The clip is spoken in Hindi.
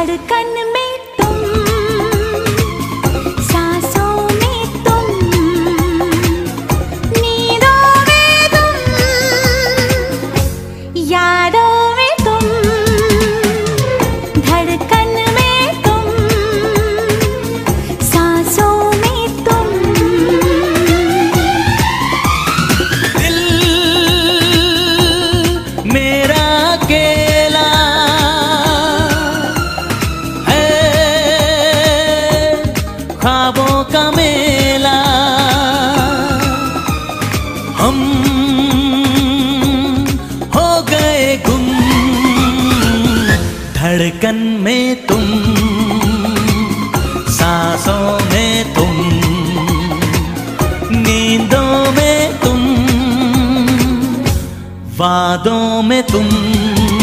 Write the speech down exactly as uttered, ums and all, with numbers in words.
धड़कन में तुम, सांसों में तुम, नींदों में तुम, यादों में तुम, धड़कन में तुम, सांसों में तुम। दिल मेरा अकेला ख्वाबों का मेला, हम हो गए गुम। धड़कन में तुम, सांसों में तुम, नींदों में तुम, वादों में तुम।